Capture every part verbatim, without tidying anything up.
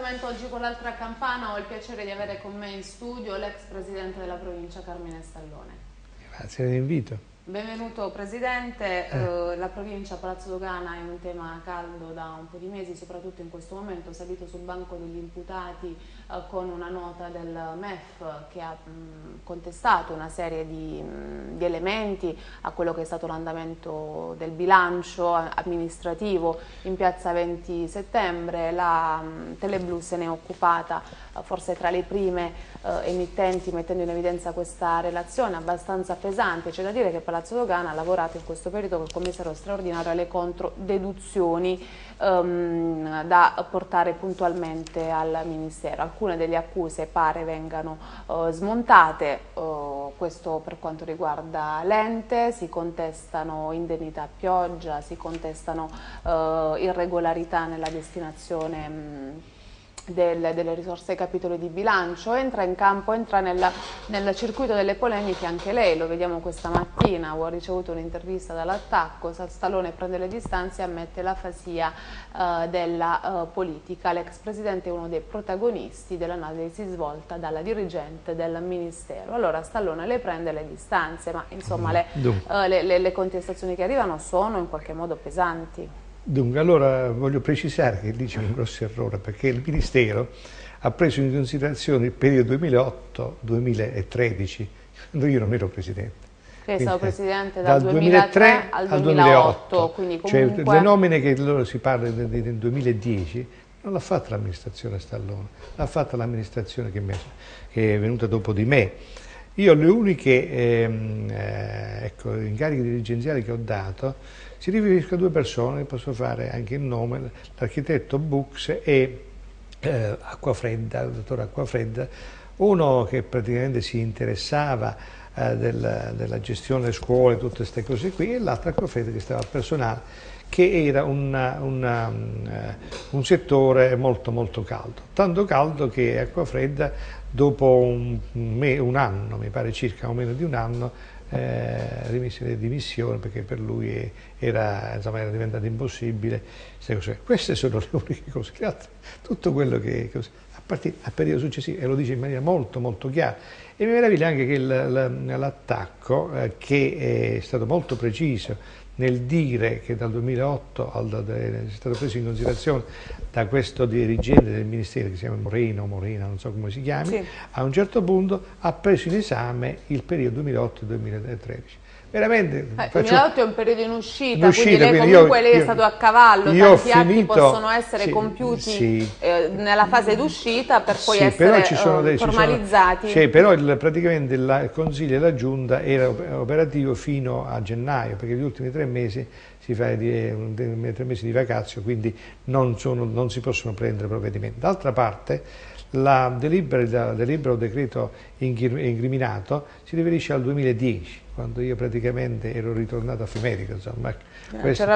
appuntamento oggi con l'altra campana. Ho il piacere di avere con me in studio l'ex presidente della provincia Carmine Stallone. Grazie dell'invito. Benvenuto Presidente, Eh. eh, la provincia Palazzo Dogana è un tema caldo da un po' di mesi, soprattutto in questo momento, salito sul banco degli imputati eh, con una nota del M E F che ha mh, contestato una serie di, mh, di elementi a quello che è stato l'andamento del bilancio amministrativo in piazza venti settembre. La mh, Teleblu se ne è occupata eh, forse tra le prime eh, emittenti, mettendo in evidenza questa relazione abbastanza pesante. C'è da dire che Palazzo Dogana ha lavorato in questo periodo col commissario straordinario alle controdeduzioni um, da portare puntualmente al Ministero. Alcune delle accuse pare vengano uh, smontate, uh, questo per quanto riguarda l'ente, si contestano indennità a pioggia, si contestano uh, irregolarità nella destinazione mh, Del, delle risorse ai capitoli di bilancio. Entra in campo, entra nella, nel circuito delle polemiche anche lei, lo vediamo questa mattina, ho ricevuto un'intervista dall'Attacco, Stallone prende le distanze e ammette l'afasia uh, della uh, politica. L'ex presidente è uno dei protagonisti dell'analisi svolta dalla dirigente del Ministero. Allora Stallone le prende le distanze, ma insomma le, uh, le, le, le contestazioni che arrivano sono in qualche modo pesanti. Dunque, allora voglio precisare che lì c'è un grosso errore, perché il Ministero ha preso in considerazione il periodo duemilaotto duemilatredici, quando io non ero Presidente. Che è stato Presidente dal, dal duemilatré al duemilaotto, quindi comunque... Cioè, le nomine che loro si parla del duemiladieci non l'ha fatta l'amministrazione Stallone, l'ha fatta l'amministrazione che, che è venuta dopo di me. Io le uniche ehm, eh, ecco, incarichi dirigenziali che ho dato si riferiscono a due persone, posso fare anche il nome, l'architetto Bux e eh, Acquafredda, il dottor Acquafredda, uno che praticamente si interessava eh, del, della gestione delle scuole, tutte queste cose qui, e l'altro Acquafredda che stava al personale, che era una, una, un settore molto molto caldo, tanto caldo che Acquafredda dopo un, un anno, mi pare circa o meno di un anno, Eh, rimise le dimissioni perché per lui era, insomma, era diventato impossibile. Queste sono le uniche cose, le altre, tutto quello che così, a partire a periodo successivo, e lo dice in maniera molto molto chiara. E mi meraviglia anche che l'attacco, eh, che è stato molto preciso nel dire che dal duemilaotto al, è stato preso in considerazione da questo dirigente del Ministero, che si chiama Moreno, Morena, non so come si chiami, sì. A un certo punto ha preso in esame il periodo duemilaotto duemilatredici. Veramente, eh, faccio... duemilaotto è un periodo in uscita, in uscita quindi lei quindi comunque io, lei è io, stato a cavallo, io tanti atti finito, possono essere sì, compiuti sì. Eh, nella fase d'uscita per poi sì, essere però ci sono eh, dei, formalizzati. Ci sono, sì, però il, praticamente il, il Consiglio e la Giunta era operativo fino a gennaio, perché gli ultimi tre mesi si fa di, tre mesi di vacazio, quindi non, sono, non si possono prendere provvedimenti. D'altra parte la delibera, delibera o decreto incriminato si riferisce al duemiladieci, quando io praticamente ero ritornato a Fimerico, insomma. C'era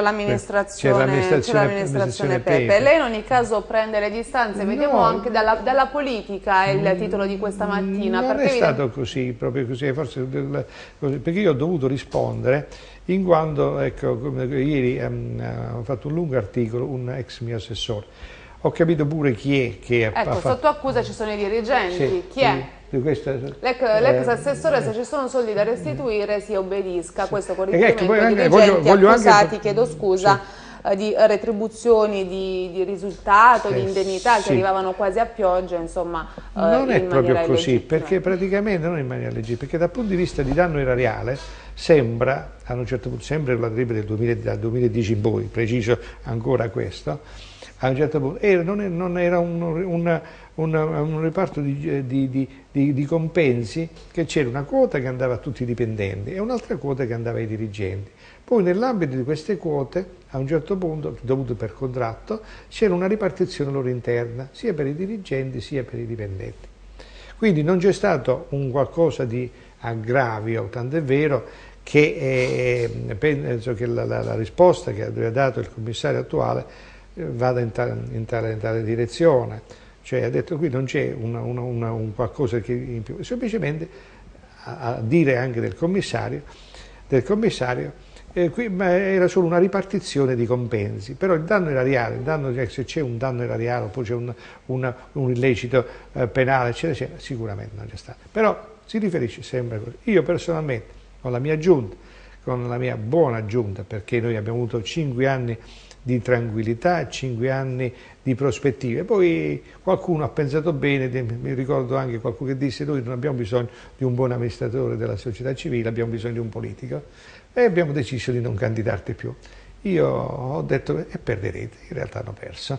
l'amministrazione Pepe. Pepe. Lei in ogni caso prende le distanze, vediamo no, anche dalla, dalla politica, è il titolo di questa mattina. Non perché è stato così, proprio così, forse perché io ho dovuto rispondere in quanto, ecco, come ieri um, ho fatto un lungo articolo, un ex mio assessore. Ho capito pure chi è che ecco, ha sotto accusa ci sono i dirigenti, sì, chi è? L'ex eh, assessore, se ci sono soldi da restituire si obbedisca, questo con riferimento ecco, ai dirigenti voglio, voglio accusati, anche... chiedo scusa, sì. eh, di retribuzioni di, di risultato, eh, di indennità sì. che arrivavano quasi a pioggia, insomma. Non eh, è proprio così, illegittima. perché praticamente non in maniera legittima, perché dal punto di vista di danno erariale sembra, a un certo punto, sempre la delibera del duemila, dal duemiladieci in poi, preciso ancora questo, a un certo punto era, non, era, non era un, un, un, un reparto di, di, di, di, di compensi, che c'era una quota che andava a tutti i dipendenti e un'altra quota che andava ai dirigenti. Poi nell'ambito di queste quote, a un certo punto, dovute per contratto, c'era una ripartizione loro interna, sia per i dirigenti sia per i dipendenti. Quindi non c'è stato un qualcosa di aggravio, tant'è vero che, eh, penso che la, la, la risposta che aveva dato il commissario attuale vada in tale, in, tale, in tale direzione, cioè ha detto qui non c'è una, una, una, un qualcosa che in più, semplicemente a, a dire anche del commissario, del commissario Eh, qui, ma era solo una ripartizione di compensi, però il danno erariale, il danno, se c'è un danno erariale oppure c'è un, una, un illecito eh, penale, eccetera, eccetera, sicuramente non c'è stato. Però si riferisce sempre a così. Io personalmente, con la mia giunta, con la mia buona giunta, perché noi abbiamo avuto cinque anni di tranquillità, cinque anni di prospettive, poi qualcuno ha pensato bene, mi ricordo anche qualcuno che disse noi non abbiamo bisogno di un buon amministratore della società civile, abbiamo bisogno di un politico, e abbiamo deciso di non candidarti più. Io ho detto e perderete, in realtà hanno perso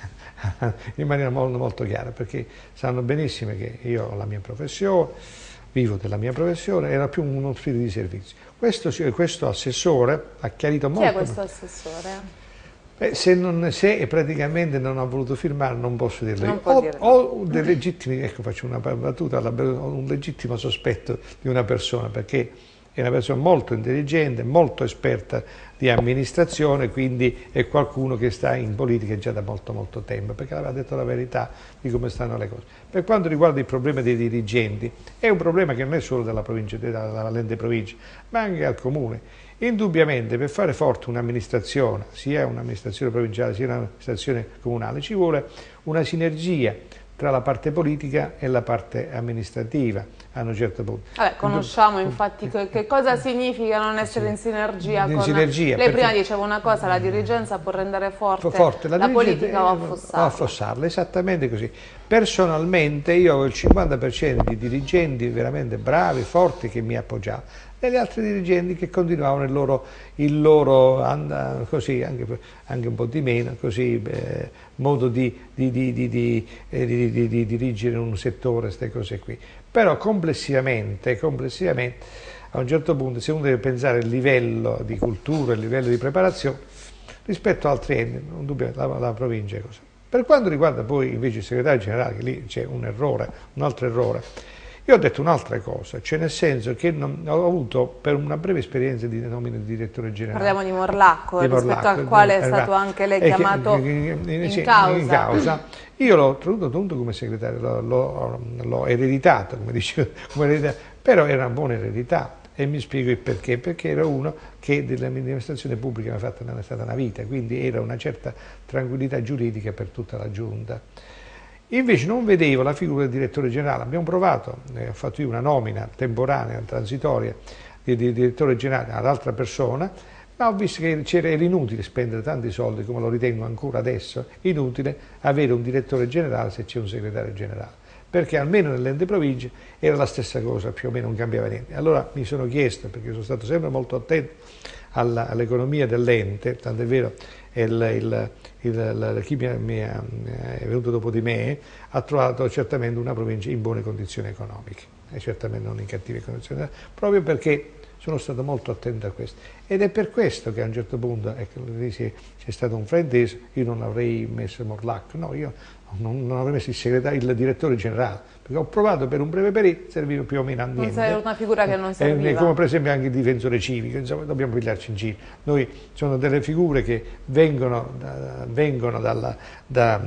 in maniera molto, molto chiara, perché sanno benissimo che io ho la mia professione, vivo della mia professione, era più uno spirito di servizio. Questo, questo assessore ha chiarito molto. Chi è questo assessore? Beh, se, non, se praticamente non ha voluto firmare non posso dirlo. Non ho, dire. ho dei legittimi, ecco faccio una battuta, ho un legittimo sospetto di una persona, perché è una persona molto intelligente, molto esperta di amministrazione, quindi è qualcuno che sta in politica già da molto molto tempo, perché aveva detto la verità di come stanno le cose. Per quanto riguarda il problema dei dirigenti, è un problema che non è solo della provincia, della Lente Provincia, ma anche al comune. Indubbiamente per fare forte un'amministrazione, sia un'amministrazione provinciale sia un'amministrazione comunale, ci vuole una sinergia tra la parte politica e la parte amministrativa a un certo punto. Vabbè, conosciamo infatti che, che cosa significa non essere sì. in sinergia in con... Sinergia, Lei prima diceva una cosa, la dirigenza può rendere forte, forte la, la politica o affossarla. O affossarla, esattamente così. Personalmente io ho il cinquanta per cento di dirigenti veramente bravi, forti, che mi appoggiavano, e gli altri dirigenti che continuavano il loro, il loro così, anche, anche un po' di meno, così, eh, modo di, di, di, di, di, eh, di, di, di dirigere un settore, queste cose qui. Però complessivamente, complessivamente, a un certo punto, se uno deve pensare al livello di cultura, il livello di preparazione, rispetto ad altri enti, non dubbio, la, la provincia è così. Per quanto riguarda poi invece il segretario generale, che lì c'è un errore, un altro errore, io ho detto un'altra cosa, cioè nel senso che non, ho avuto per una breve esperienza di nomina di direttore generale. Parliamo di Morlacco, di rispetto Morlacco, al quale è stato anche lei chiamato che, in, sì, causa. in causa. Io l'ho tenuto come segretario, l'ho ereditato, come dicevo, come ereditato, però era una buona eredità. E mi spiego il perché, perché era uno che dell'amministrazione pubblica mi ha fatto è stata una vita, quindi era una certa tranquillità giuridica per tutta la giunta. Invece non vedevo la figura del direttore generale, abbiamo provato, eh, ho fatto io una nomina temporanea, transitoria, di, di direttore generale ad altra persona, ma ho visto che era inutile spendere tanti soldi, come lo ritengo ancora adesso, inutile avere un direttore generale se c'è un segretario generale, perché almeno nell'ente provincia era la stessa cosa, più o meno non cambiava niente. Allora mi sono chiesto, perché sono stato sempre molto attento all'economia dell'ente, tant'è vero il, il, il, chi mi, mi è venuto dopo di me ha trovato certamente una provincia in buone condizioni economiche, e certamente non in cattive condizioni, proprio perché sono stato molto attento a questo. Ed è per questo che a un certo punto ecco, c'è stato un frainteso, io non avrei messo Morlacco, no, io non, non avrei messo il segretario, il direttore generale, perché ho provato per un breve periodo, serviva più o meno a niente. Non era una figura che non serviva. Eh, come per esempio anche il difensore civico, insomma, dobbiamo pigliarci in giro. Noi sono delle figure che vengono, da, vengono dalla, da,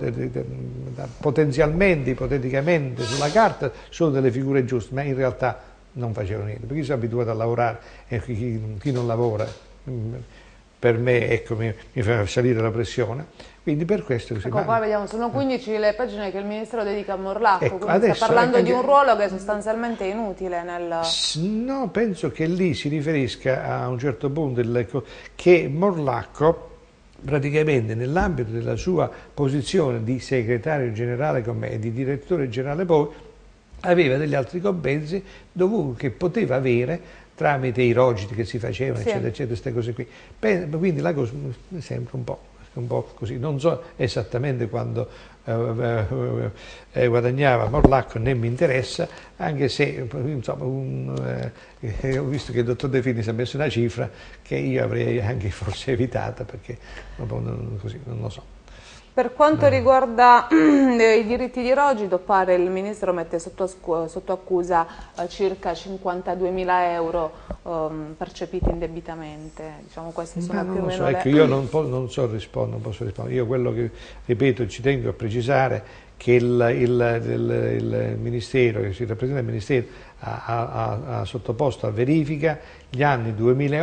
da, potenzialmente, ipoteticamente sulla carta, sono delle figure giuste, ma in realtà non facevano niente, perché io sono abituato a lavorare e chi, chi non lavora per me ecco, mi, mi fa salire la pressione, quindi per questo... Ecco, ma... qua vediamo, sono quindici le pagine che il Ministero dedica a Morlacco, ecco, quindi adesso, sta parlando anche... di un ruolo che è sostanzialmente inutile nel... No, penso che lì si riferisca a un certo punto il, che Morlacco praticamente nell'ambito della sua posizione di segretario generale con me e di direttore generale poi aveva degli altri compensi dovuti, che poteva avere tramite i rogiti che si facevano, sì. eccetera, eccetera, queste cose qui. Quindi la cosa mi sembra un po', un po' così. Non so esattamente quando eh, eh, guadagnava Morlacco, né mi interessa, anche se insomma, un, eh, ho visto che il dottor De Fini si è messo una cifra che io avrei anche forse evitata, perché non, così, non lo so. Per quanto riguarda i diritti di rogito, pare il Ministro mette sotto, sotto accusa eh, circa cinquantaduemila euro um, percepiti indebitamente. Diciamo, queste sono più o meno so, le... ecco, io non, non so rispondere, non posso rispondere. Io quello che, ripeto, ci tengo a precisare che il, il, il, il Ministero, che si rappresenta il Ministero, ha, ha, ha sottoposto a verifica gli anni duemilaotto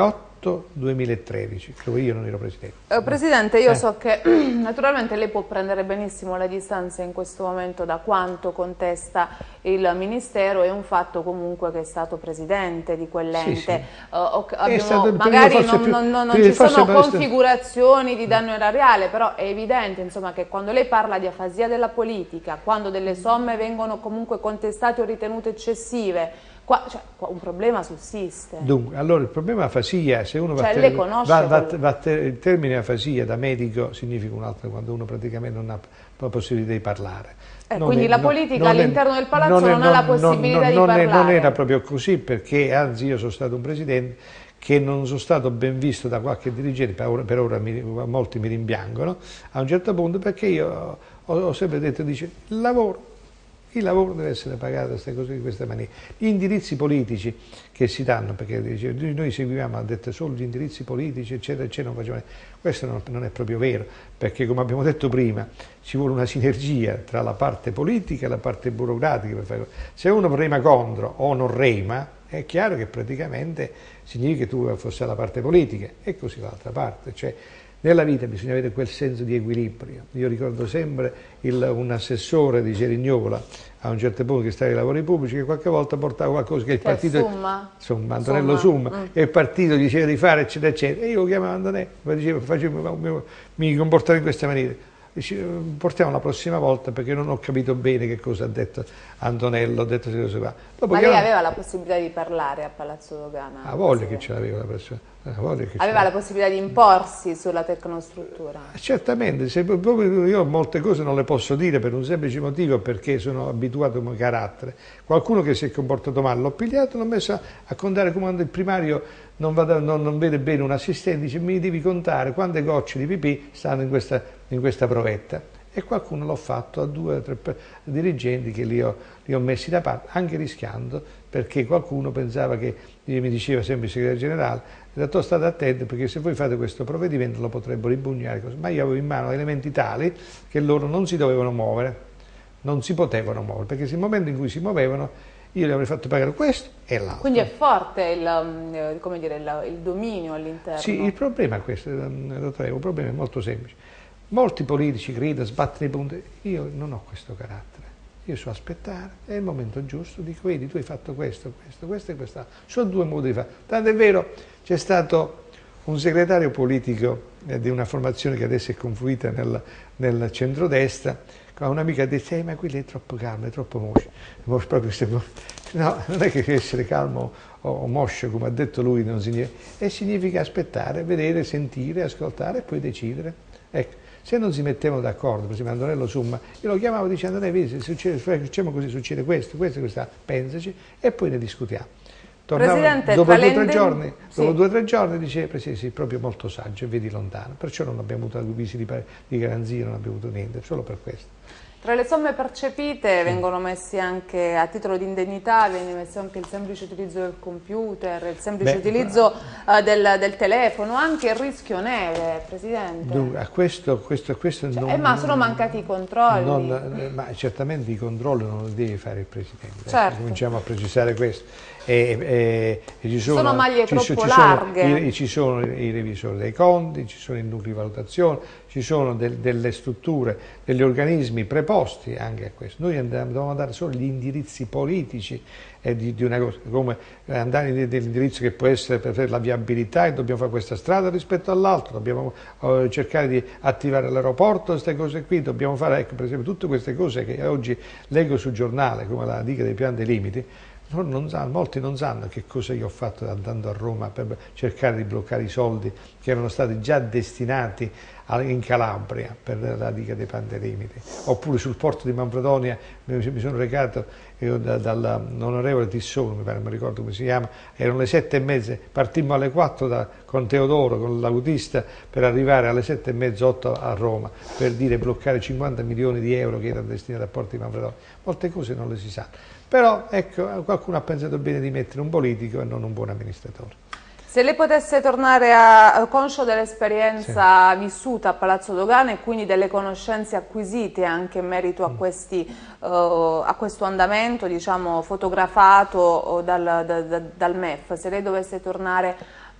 otto duemilatredici, dove io non ero Presidente. Eh, Presidente, io eh. so che naturalmente lei può prendere benissimo le distanze in questo momento da quanto contesta il Ministero, è un fatto comunque che è stato Presidente di quell'ente. Sì, sì. Uh, abbiamo, stato, magari non, più, non, non, non ci sono forse configurazioni di danno erariale, però è evidente insomma, che quando lei parla di afasia della politica, quando delle somme vengono comunque contestate o ritenute eccessive, Qua, cioè, qua un problema sussiste. Dunque, allora il problema afasia, se uno cioè, va, lei conosce va, va, quel... va te, il termine afasia da medico significa un altro, quando uno praticamente non ha la possibilità di parlare. Eh, quindi è, la politica all'interno del palazzo non, è, non ha la possibilità non, di non parlare. È, non era proprio così, perché anzi io sono stato un Presidente che non sono stato ben visto da qualche dirigente, per ora, per ora mi, molti mi rimpiangono, a un certo punto, perché io ho, ho sempre detto, dice, il lavoro, il lavoro deve essere pagato queste cose di questa maniera. Gli indirizzi politici che si danno, perché dice, noi seguiamo, ha detto solo gli indirizzi politici, eccetera, eccetera, non facciamo. Questo non, non è proprio vero, perché come abbiamo detto prima, ci vuole una sinergia tra la parte politica e la parte burocratica. Per fare. Se uno rema contro o non rema, è chiaro che praticamente significa che tu fossi alla parte politica, e così l'altra parte. Cioè, nella vita bisogna avere quel senso di equilibrio. Io ricordo sempre il, un assessore di Cerignola, a un certo punto che stava ai lavori pubblici, che qualche volta portava qualcosa che il che partito... Summa? Insomma, Antonello Summa, mm. e il partito diceva di fare, eccetera, eccetera. E io lo chiamavo Antonello, mi diceva, facevo, mi comportavo in questa maniera. Portiamo la prossima volta, perché non ho capito bene che cosa ha detto Antonello, ho detto se cose qua. Dopo Ma lei chiamavo... aveva la possibilità di parlare a Palazzo Dogana? Ha voglia che ce l'aveva la persona. Aveva la possibilità di imporsi sulla tecnostruttura? Certamente, se, io molte cose non le posso dire per un semplice motivo, perché sono abituato come carattere. Qualcuno che si è comportato male l'ho pigliato, l'ho messo a, a contare come quando il primario non, vada, non, non vede bene un assistente, dice mi devi contare quante gocce di pipì stanno in questa, in questa provetta. E qualcuno l'ho fatto a due o tre dirigenti che li ho, li ho messi da parte, anche rischiando, perché qualcuno pensava che, mi diceva sempre il segretario generale, ho detto state attenti perché se voi fate questo provvedimento lo potrebbero impugnare, ma io avevo in mano elementi tali che loro non si dovevano muovere, non si potevano muovere, perché nel momento in cui si muovevano io gli avrei fatto pagare questo e l'altro. Quindi è forte il, come dire, il, il dominio all'interno? Sì, il problema è questo, dottore, un problema molto semplice. Molti politici credono, sbattono i punti, io non ho questo carattere, io so aspettare, è il momento giusto, dico vedi tu hai fatto questo, questo, questo e quest'altro, sono due modi di fare, tanto è vero c'è stato un segretario politico eh, di una formazione che adesso è confluita nel, nel centrodestra, con un'amica ha detto, eh, ma quello è troppo calmo, è troppo moscio, proprio se, no, non è che essere calmo o, o moscio, come ha detto lui, non significa, e significa aspettare, vedere, sentire, ascoltare e poi decidere, ecco. Se non si mettevano d'accordo, per esempio Antonello Summa, io lo chiamavo dicendo, vedi, se succede, facciamo così, succede questo, questo, questo, pensaci, e poi ne discutiamo. Tornavo, dopo due o tre giorni, sì. dopo due o tre giorni diceva, Presidente, sei proprio molto saggio, vedi lontano, perciò non abbiamo avuto avvisi di, di garanzia, non abbiamo avuto niente, solo per questo. Tra le somme percepite vengono messi anche, a titolo di indennità, viene messo anche il semplice utilizzo del computer, il semplice Beh, utilizzo uh, del, del telefono, anche il rischio neve, Presidente. Dunque, a questo, questo, questo cioè, non, eh, ma sono mancati i controlli. Non, ma certamente i controlli non li deve fare il Presidente, certo. eh, cominciamo a precisare questo. E, e, e ci sono, sono maglie ci, troppo ci larghe. Sono, i, ci sono i revisori dei conti, ci sono i nuclei di valutazione, ci sono del, delle strutture, degli organismi preposti anche a questo. Noi andiamo, dobbiamo dare solo gli indirizzi politici eh, di, di una cosa, come andare nell'indirizzo che può essere per la viabilità e dobbiamo fare questa strada rispetto all'altro, dobbiamo eh, cercare di attivare l'aeroporto, queste cose qui, dobbiamo fare, ecco, per esempio, tutte queste cose che oggi leggo sul giornale, come la diga dei piani dei limiti. Non, non sanno, molti non sanno che cosa io ho fatto andando a Roma per cercare di bloccare i soldi che erano stati già destinati a, in Calabria per la diga dei Pantelimiti, oppure sul porto di Manfredonia mi, mi sono recato da, dall'onorevole Tissone, mi pare, non mi ricordo come si chiama, erano le sette e mezza, partimmo alle quattro da, con Teodoro, con l'autista, per arrivare alle sette e mezza, otto a Roma, per dire bloccare cinquanta milioni di euro che erano destinati al porto di Manfredonia. Molte cose non le si sanno. Però ecco, qualcuno ha pensato bene di mettere un politico e non un buon amministratore. Se lei potesse tornare a, conscio dell'esperienza sì. vissuta a Palazzo Dogana e quindi delle conoscenze acquisite anche in merito a, questi, uh, a questo andamento, diciamo, fotografato dal, da, da, dal M E F, se lei dovesse tornare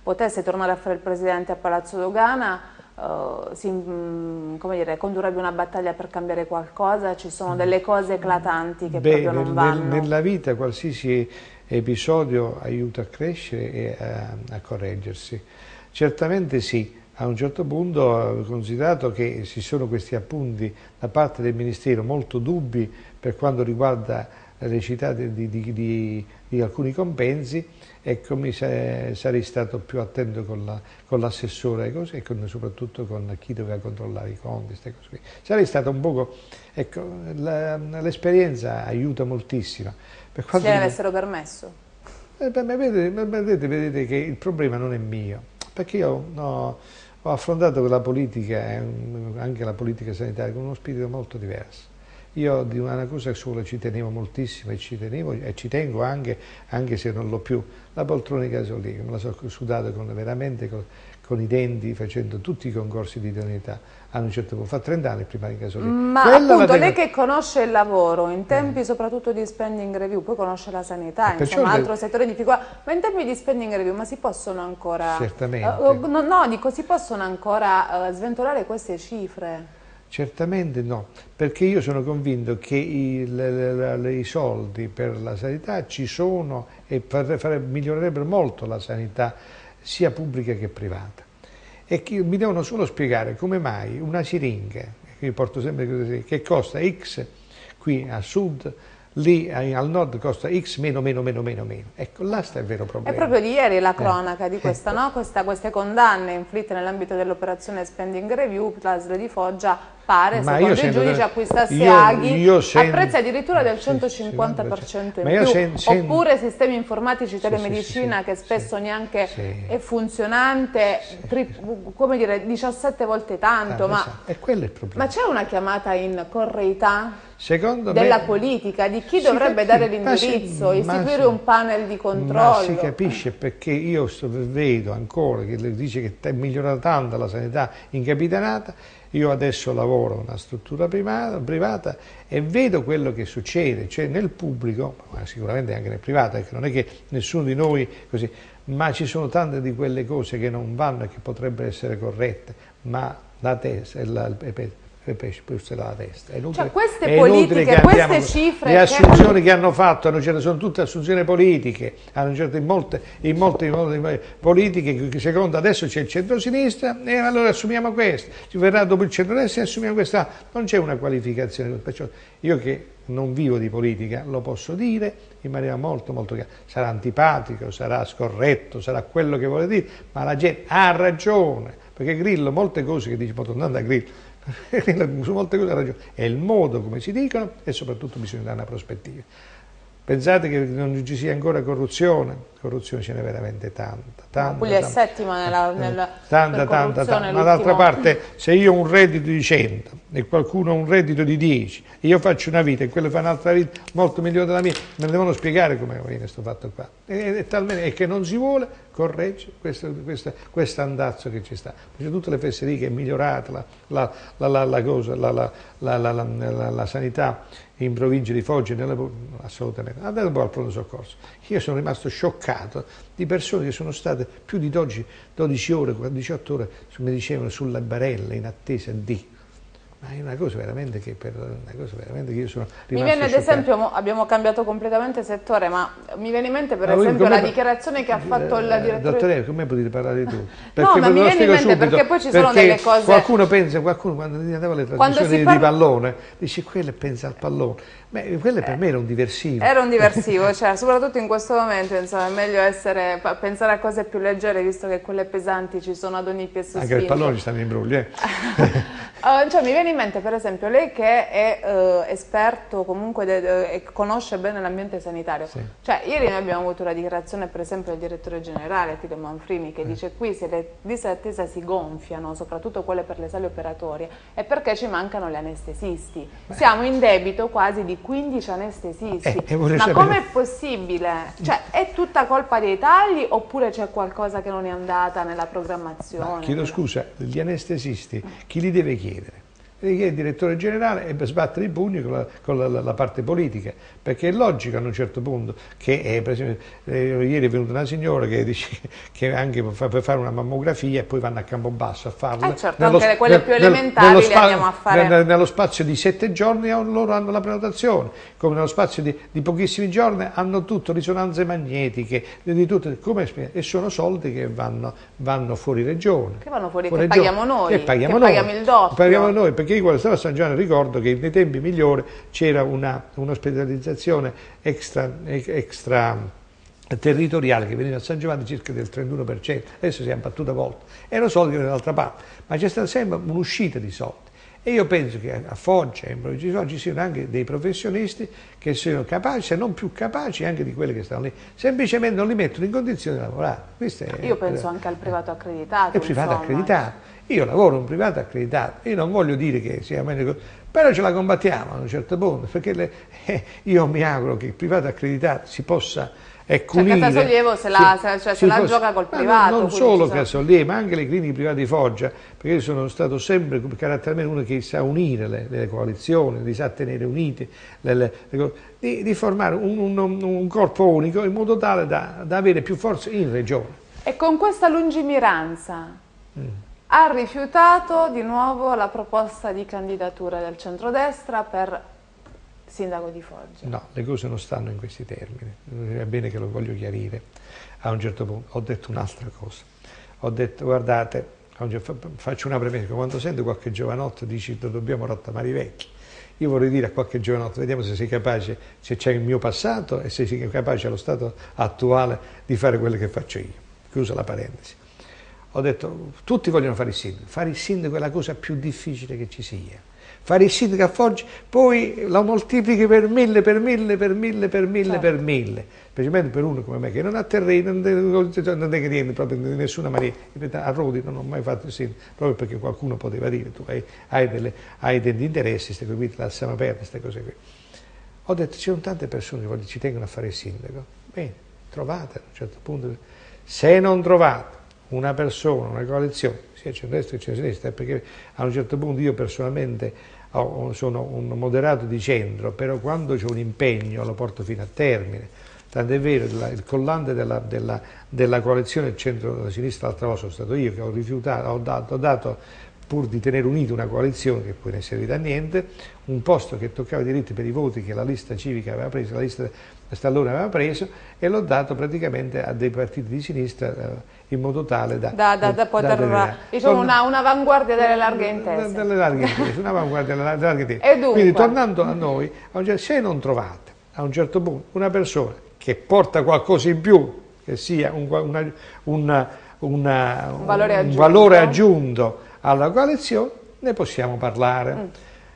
potesse tornare a fare il presidente a Palazzo Dogana, uh, si, mh, come dire, condurrebbe una battaglia per cambiare qualcosa? Ci sono delle cose eclatanti che Beh, proprio non nel, vanno? Nel, nella vita qualsiasi episodio aiuta a crescere e a, a correggersi. Certamente sì, a un certo punto ho considerato che ci sono questi appunti da parte del Ministero molto dubbi per quanto riguarda la recità di, di, di, di alcuni compensi, ecco, mi sarei stato più attento con l'assessore la, e con, soprattutto con chi doveva controllare i conti, queste cose qui. Sarei stato un poco, ecco, l'esperienza aiuta moltissimo. Per Se ne avessero permesso? Eh, beh, vedete, vedete, vedete che il problema non è mio, perché io no, ho affrontato la politica, anche la politica sanitaria, con uno spirito molto diverso. Io di una cosa sola ci tenevo moltissimo e ci tenevo e ci tengo anche, anche se non l'ho più, la poltrona di gasolina, me la sono sudata con, veramente con, con i denti, facendo tutti i concorsi di idoneità. A un certo punto, fa trenta anni prima di gasolina. Ma Quella appunto tengo... lei che conosce il lavoro, in tempi eh. soprattutto di spending review, poi conosce la sanità, eh, insomma, le... altro settore di difficoltà, ma in tempi di spending review, ma si possono ancora... Certamente. Uh, no, no, dico, si possono ancora uh, sventolare queste cifre? Certamente no, perché io sono convinto che i, le, le, le, i soldi per la sanità ci sono e fare, fare, migliorerebbero molto la sanità sia pubblica che privata. E che mi devono solo spiegare come mai una siringa, che io porto sempre così, che costa X qui a sud, lì al nord costa X meno meno meno meno meno. Ecco, là sta il vero problema. È proprio di ieri la cronaca eh. di questa, no? Questa, queste condanne inflitte nell'ambito dell'operazione Spending Review, l'A S L di Foggia pare, ma secondo il giudice, acquistasse io, aghi io sento, a prezzi addirittura del centocinquanta per cento in più, sen, sen, oppure sistemi informatici, telemedicina sì, sì, che spesso sì, neanche sì. è funzionante, sì. tri, come dire, diciassette volte tanto, ah, ma, è quello il problema. Ma c'è una chiamata in correità Secondo della me, politica, di chi dovrebbe dare l'indirizzo, istituire un panel di controllo? Ma si capisce, perché io sto, vedo ancora che le dice che è migliorata tanto la sanità incapitanata. Io adesso lavoro in una struttura privata, privata e vedo quello che succede, cioè nel pubblico, ma sicuramente anche nel privato, perché non è che nessuno di noi così, ma ci sono tante di quelle cose che non vanno e che potrebbero essere corrette, ma la testa, la, pesce dalla testa. È inutile, cioè queste è politiche, che andiamo, queste cifre... Le assunzioni che... che hanno fatto, sono tutte assunzioni politiche, hanno certo in molte, in molte, in molte politiche, che secondo adesso c'è il centro-sinistra e allora assumiamo questo, ci verrà dopo il centro-destra e assumiamo questa, non c'è una qualificazione, perciò io che non vivo di politica lo posso dire in maniera molto molto chiara, sarà antipatico, sarà scorretto, sarà quello che vuole dire, ma la gente ha ragione, perché Grillo molte cose che dice, poi tornando a Grillo, su molte cose ha ragione, è il modo come si dicono e soprattutto bisogna dare una prospettiva. Pensate che non ci sia ancora corruzione, corruzione ce n'è veramente tanta, tanta. No, Puglia è settima nella, nella tanta, tanta, tanta. Ma d'altra parte, se io ho un reddito di cento e qualcuno ha un reddito di dieci e io faccio una vita e quello fa un'altra vita molto migliore della mia, me ne devono spiegare come viene questo fatto qua. E, e, talmente, e che non si vuole correggere questo, questo, questo andazzo che ci sta. Perché tutte le fesserie è migliorata, la, la, la, la, la, cosa, la, la, la, la, la, la, la sanità in provincia di Foggia, nelle, assolutamente. Andate un po' al pronto soccorso. Io sono rimasto scioccato di persone che sono state più di dodici ore, diciotto ore, mi dicevano, sulla barella in attesa di. Ma è una cosa veramente che, per, una cosa veramente che io sono rimasto Mi viene ad scioccato. esempio, abbiamo cambiato completamente settore, ma mi viene in mente per ma esempio la dichiarazione che ha fatto il direttore... Dottore, come potete parlare di tu? No, ma mi viene in mente subito, perché poi ci sono delle cose... Qualcuno pensa, qualcuno quando andava alle trasmissioni parla... di pallone, dice quello pensa al pallone. Beh, quello per me era un diversivo. Era un diversivo, cioè, soprattutto in questo momento, insomma, è meglio essere, pensare a cose più leggere, visto che quelle pesanti ci sono ad ogni pièce. Anche il pallone ci stanno in brugli, eh. uh, cioè, mi viene in mente, per esempio, lei che è uh, esperto comunque de, de, e conosce bene l'ambiente sanitario. Sì. Cioè, ieri noi abbiamo avuto la dichiarazione, per esempio, del direttore generale, Attilio Manfrini, che eh. dice qui se le liste d'attesa si gonfiano, soprattutto quelle per le sale operatorie, è perché ci mancano gli anestesisti. Beh. Siamo in debito quasi di quindici anestesisti, eh, ma com'è possibile? Cioè, è tutta colpa dei tagli oppure c'è qualcosa che non è andata nella programmazione? Ma chiedo scusa, gli anestesisti chi li deve chiedere? il direttore generale e per sbattere i pugni con, la, con la, la parte politica, perché è logico a un certo punto che eh, per esempio, eh, ieri è venuta una signora che dice che anche per fare una mammografia e poi vanno a Campobasso a farla, eh certo, nello, anche quelle più elementari nello, nello le andiamo a fare nello, nello spazio di sette giorni loro hanno la prenotazione, come nello spazio di, di pochissimi giorni hanno tutto, risonanze magnetiche di tutto, come, e sono soldi che vanno, vanno fuori regione, che vanno fuori, fuori che regione, paghiamo noi, che paghiamo, che noi, paghiamo il doppio, paghiamo noi, perché io quando stavo a San Giovanni ricordo che nei tempi migliori c'era un'ospedalizzazione extra, extra territoriale che veniva a San Giovanni circa del trentuno per cento, adesso si è abbattuta molto, erano soldi che dall'altra parte, ma c'è stata sempre un'uscita di soldi. E io penso che a Foggia e in provincia di Foggia ci siano anche dei professionisti che siano capaci, se non più capaci anche di quelli che stanno lì, semplicemente non li mettono in condizione di lavorare. È, io penso anche al privato accreditato. È privato insomma. accreditato. Io lavoro in un privato accreditato, io non voglio dire che sia meglio, però ce la combattiamo a un certo punto, perché le, eh, io mi auguro che il privato accreditato si possa ecco, cioè, unire. Casasollievo se la, si, se, cioè, si se la possa, gioca col privato. Non, non solo sono... Casasollievo, ma anche le cliniche private di Foggia, perché io sono stato sempre caratterialmente uno che sa unire le, le coalizioni, li sa tenere unite, le, le, le, di, di formare un, un, un corpo unico in modo tale da, da avere più forza in regione. E con questa lungimiranza mm. ha rifiutato di nuovo la proposta di candidatura del centrodestra per sindaco di Foggia. No, le cose non stanno in questi termini, è bene che lo voglio chiarire. A un certo punto ho detto un'altra cosa, ho detto guardate, faccio una premessa, quando sento qualche giovanotto dici dobbiamo rottamare i vecchi, io vorrei dire a qualche giovanotto, vediamo se sei capace, se c'è il mio passato e se sei capace allo stato attuale di fare quello che faccio io, chiusa la parentesi. Ho detto, tutti vogliono fare il sindaco, fare il sindaco è la cosa più difficile che ci sia. Fare il sindaco a Foggia, poi lo moltiplichi per mille, per mille, per mille, per mille, certo. per mille, specialmente per uno come me che non ha terreno, non è niente proprio di nessuna maniera. A Rodi non ho mai fatto il sindaco, proprio perché qualcuno poteva dire tu hai, hai, delle, hai degli interessi, queste qui te lasciamo perdere, queste cose qui. Ho detto, ci sono tante persone che ci tengono a fare il sindaco, bene, trovate a un certo punto, se non trovate una persona, una coalizione, sia centro-destra che centro-sinistra, perché a un certo punto io personalmente sono un moderato di centro, però quando c'è un impegno lo porto fino a termine. Tant'è vero, il collante della, della, della coalizione centro-sinistra l'altra volta sono stato io che ho rifiutato, ho dato, ho dato pur di tenere unita una coalizione che poi non è servita a niente, un posto che toccava i diritti per i voti che la lista civica aveva preso, la lista Stallone aveva preso, e l'ho dato praticamente a dei partiti di sinistra eh, in modo tale da, da, da, da poter, da, diciamo, una, un'avanguardia delle larghe intese. Delle larghe intese, un'avanguardia delle larghe intese. E dunque, quindi tornando a noi, se non trovate a un certo punto una persona che porta qualcosa in più, che sia un, una, una, una, un, valore, un aggiunto. valore aggiunto alla coalizione, ne possiamo parlare. Mm.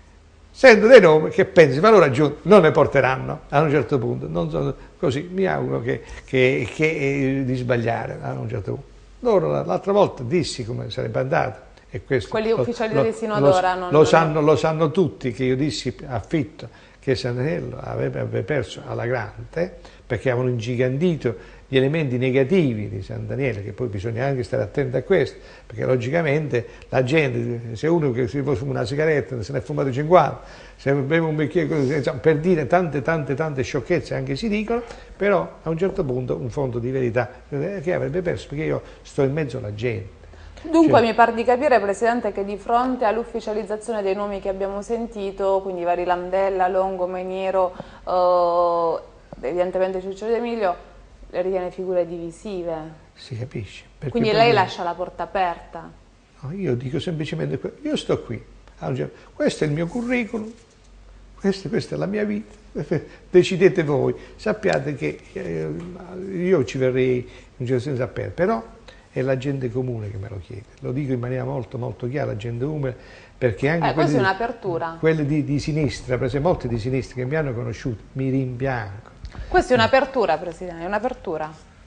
Sento dei nomi che pensi valore aggiunto non ne porteranno a un certo punto, non so, così mi auguro che, che, che eh, di sbagliare a un certo punto. Loro l'altra volta dissi come sarebbe andato, e questo quelli lo, ufficializzati sino ad ora lo, non, lo, non sanno, lo sanno tutti che io dissi a Fitto che San Daniello aveva perso alla grande perché avevano ingigantito gli elementi negativi di San Daniele, che poi bisogna anche stare attenti a questo, perché logicamente la gente, se uno che si fuma una sigaretta se ne è fumato cinquanta, se beve un bicchiere, per dire tante tante tante sciocchezze anche si dicono, però a un certo punto un fondo di verità che avrebbe perso, perché io sto in mezzo alla gente. Dunque cioè, mi pare di capire, Presidente, che di fronte all'ufficializzazione dei nomi che abbiamo sentito, quindi vari Landella, Longo, Meniero, eh, evidentemente Ciccio D'Emilio, le ritiene figure divisive. Si capisce. Quindi lei lascia la porta aperta. No, io dico semplicemente, io sto qui, questo è il mio curriculum, questa, questa è la mia vita, decidete voi, sappiate che eh, io ci verrei in un certo senso a perdere, però è la gente comune che me lo chiede, lo dico in maniera molto molto chiara, la gente comune, perché anche eh, quelli, un'apertura. quelli di, di sinistra, per esempio molti di sinistra che mi hanno conosciuto, mi rimpiango. Questa è un'apertura, Presidente, è un'apertura.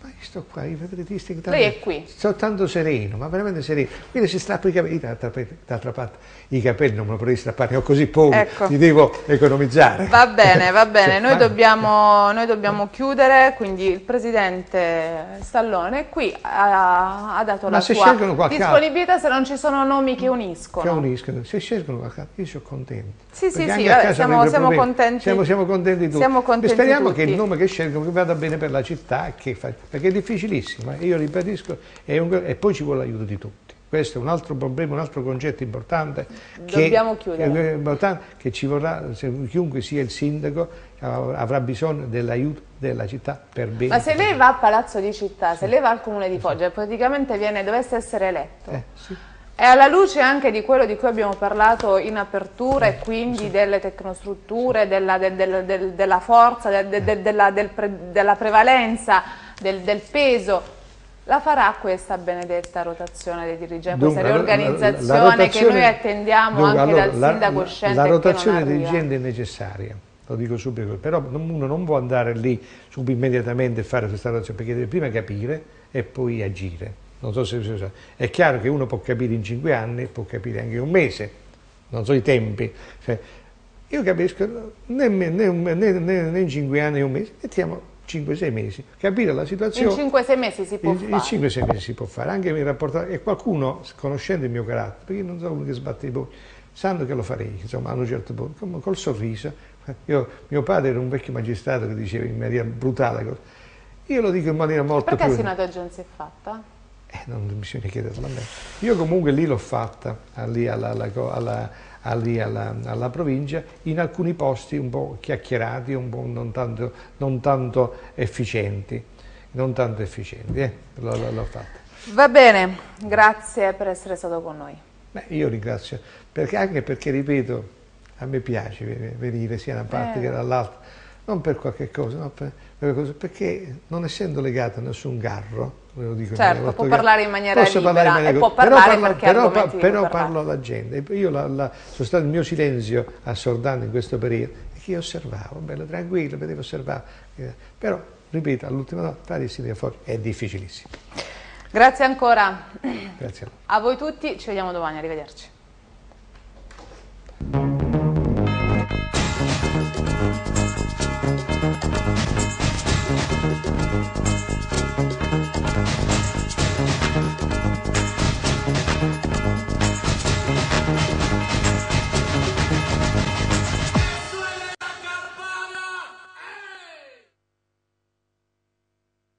Ma io sto qua, io vedete, tanto, lei è qui. Sto tanto sereno, ma veramente sereno. Quindi si strappa i capelli, d'altra parte i capelli non me li potrei strappare, ne ho così pochi, ecco. li devo economizzare. Va bene, va bene, Cioè, noi, ma... dobbiamo, noi dobbiamo chiudere, quindi il Presidente Stallone è qui, ha, ha dato ma la se sua qualche... disponibilità se non ci sono nomi che uniscono. Che uniscono, se scelgono qualcosa, io sono contento. Sì, sì, sì, vabbè, siamo, siamo contenti. Siamo, siamo contenti tutti. Siamo contenti e speriamo tutti. che il nome che scelgono vada bene per la città, che fa, perché è difficilissimo, eh. io ribadisco, è un, e poi ci vuole l'aiuto di tutti. Questo è un altro problema, un altro concetto importante. Dobbiamo che, chiudere. È importante, che ci vorrà, se chiunque sia il sindaco avrà bisogno dell'aiuto della città per bene. Ma se lei va a Palazzo di Città, sì. se lei va al Comune di Foggia, praticamente viene, dovesse essere eletto. Eh, sì. E alla luce anche di quello di cui abbiamo parlato in apertura, e quindi sì. delle tecnostrutture, della, del, del, del, della forza, del, del, della, del pre, della prevalenza, del, del peso, la farà questa benedetta rotazione dei dirigenti, dunque, questa riorganizzazione la, la, la che noi attendiamo dunque, anche allora, dal sindaco la, uscente. La rotazione dei dirigenti è necessaria, lo dico subito, però uno non può andare lì subito immediatamente e fare questa rotazione, perché deve prima capire e poi agire. Non so se è chiaro che uno può capire in cinque anni, può capire anche in un mese, non so i tempi. Cioè, io capisco, né, né, né, né in cinque anni né un mese, mettiamo cinque sei mesi, capire la situazione. In cinque sei mesi si può in, fare. In cinque sei mesi si può fare, anche in rapporto, e qualcuno, conoscendo il mio carattere, perché io non sono uno che sbatte i pugni, sanno che lo farei, insomma, a un certo punto, come, col sorriso. Io, mio padre era un vecchio magistrato che diceva in maniera brutale, io lo dico in maniera molto più... Perché Senato Agenzia è fatta? Eh, non bisogna chiederlo a me. Io comunque lì l'ho fatta, lì, alla, alla, alla, lì alla, alla provincia, in alcuni posti un po' chiacchierati, un po' non tanto, non tanto efficienti, non tanto efficienti, eh, l'ho fatta. Va bene, grazie per essere stato con noi. Beh, io ringrazio, perché, anche perché, ripeto, a me piace venire sia da una parte eh. che dall'altra, non per qualche cosa, no, per, per, perché non essendo legato a nessun carro, ve lo dico, certo, può parlare in maniera posso libera parlare in maniera e può parlare però, perché però, argomenti però può parlo alla gente. Io la, la, sono stato il mio silenzio assordante in questo periodo, perché io osservavo, bello tranquillo, vedevo osservare, però ripeto, all'ultima volta fare il sindaco fuori è difficilissimo. Grazie ancora. Grazie a, a voi tutti, ci vediamo domani, arrivederci.